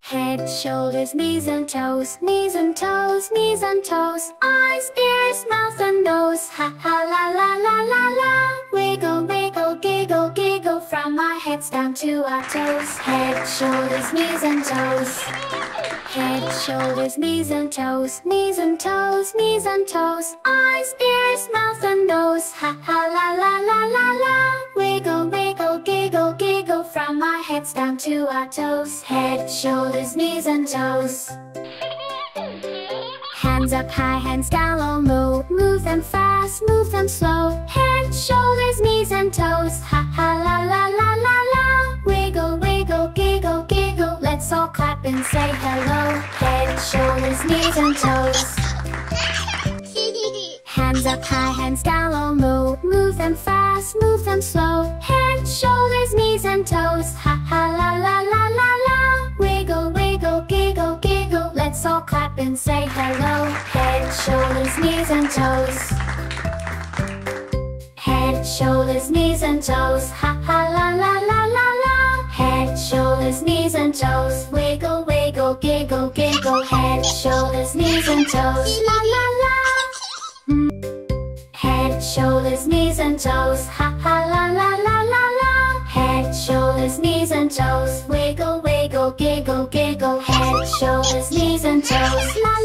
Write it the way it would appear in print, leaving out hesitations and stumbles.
Head, shoulders, knees and toes, knees and toes, knees and toes. Eyes, ears, mouth and nose. Ha ha la la la la la. Wiggle, wiggle, giggle, giggle. From our heads down to our toes. Head, shoulders, knees and toes. Head, shoulders, knees and toes, knees and toes, knees and toes. Eyes, ears, mouth and nose. Ha ha la la la la la. Wiggle, wiggle, giggle, giggle. From our heads down to our toes. Head, shoulders, knees and toes. Hands up high, hands down low. Move, move them fast, move them slow. Head, shoulders, knees and toes. Ha ha la la la la la. Wiggle, wiggle, giggle, giggle. Let's all clap and say hello. Head, shoulders, knees and toes. Hands up high, hands down low. Move, move them fast, move them slow. Head, shoulders, knees and toes. Ha ha la la la la la. Wiggle, wiggle, giggle, giggle. Let's all clap and say hello. Head, shoulders, knees and toes. Head, shoulders, knees and toes. Ha ha la la la la la. Head, shoulders, knees and toes. Wiggle, wiggle, giggle, giggle. Head, shoulders, knees and toes. La la la. Head, shoulders, knees and toes. Ha ha la la la la la. Head, shoulders, knees and toes. Wiggle, wiggle, giggle, giggle. Head, shoulders, knees and toes. La